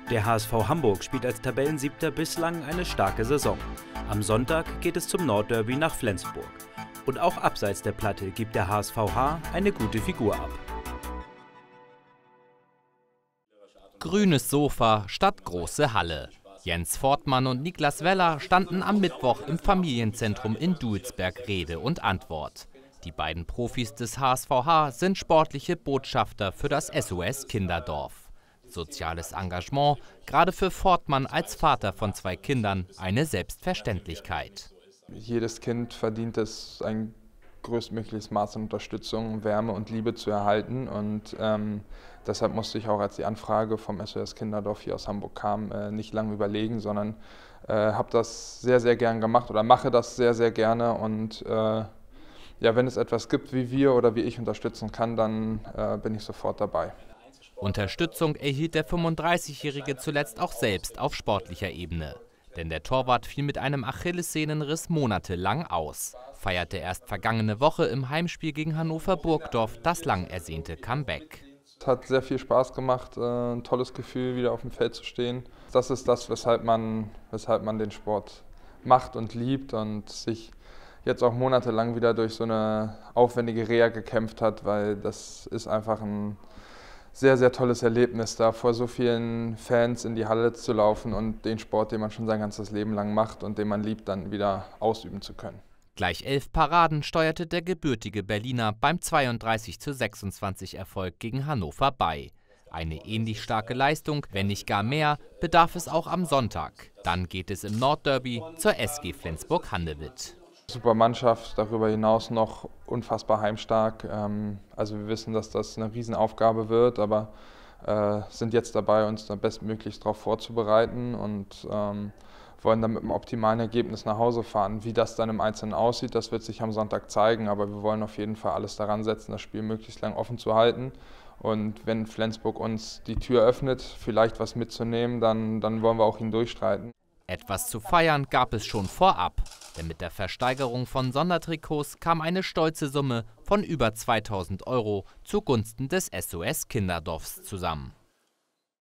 Der HSV Hamburg spielt als Tabellensiebter bislang eine starke Saison. Am Sonntag geht es zum Nordderby nach Flensburg. Und auch abseits der Platte gibt der HSVH eine gute Figur ab. Grünes Sofa statt große Halle. Jens Fortmann und Niklas Weller standen am Mittwoch im Familienzentrum in Duisberg Rede und Antwort. Die beiden Profis des HSVH sind sportliche Botschafter für das SOS Kinderdorf. Soziales Engagement, gerade für Fortmann als Vater von 2 Kindern, eine Selbstverständlichkeit. Jedes Kind verdient es, ein größtmögliches Maß an Unterstützung, Wärme und Liebe zu erhalten. Und deshalb musste ich auch, als die Anfrage vom SOS Kinderdorf hier aus Hamburg kam, nicht lange überlegen, sondern habe das sehr, sehr gern gemacht oder mache das sehr, sehr gerne. Und ja, wenn es etwas gibt, wie wir oder wie ich unterstützen kann, dann bin ich sofort dabei. Unterstützung erhielt der 35-Jährige zuletzt auch selbst auf sportlicher Ebene. Denn der Torwart fiel mit einem Achillessehnenriss monatelang aus, feierte erst vergangene Woche im Heimspiel gegen Hannover Burgdorf das lang ersehnte Comeback. Es hat sehr viel Spaß gemacht, ein tolles Gefühl, wieder auf dem Feld zu stehen. Das ist das, weshalb man den Sport macht und liebt und sich jetzt auch monatelang wieder durch so eine aufwendige Reha gekämpft hat, weil das ist einfach ein sehr, sehr tolles Erlebnis, da vor so vielen Fans in die Halle zu laufen und den Sport, den man schon sein ganzes Leben lang macht und den man liebt, dann wieder ausüben zu können. Gleich 11 Paraden steuerte der gebürtige Berliner beim 32:26 Erfolg gegen Hannover bei. Eine ähnlich starke Leistung, wenn nicht gar mehr, bedarf es auch am Sonntag. Dann geht es im Nordderby zur SG Flensburg-Handewitt. Super Mannschaft, darüber hinaus noch unfassbar heimstark. Also wir wissen, dass das eine Riesenaufgabe wird, aber sind jetzt dabei, uns da bestmöglichst darauf vorzubereiten und wollen dann mit einem optimalen Ergebnis nach Hause fahren. Wie das dann im Einzelnen aussieht, das wird sich am Sonntag zeigen, aber wir wollen auf jeden Fall alles daran setzen, das Spiel möglichst lang offen zu halten. Und wenn Flensburg uns die Tür öffnet, vielleicht was mitzunehmen, dann wollen wir auch ihn durchstreiten. Etwas zu feiern gab es schon vorab, denn mit der Versteigerung von Sondertrikots kam eine stolze Summe von über 2.000 € zugunsten des SOS Kinderdorfs zusammen.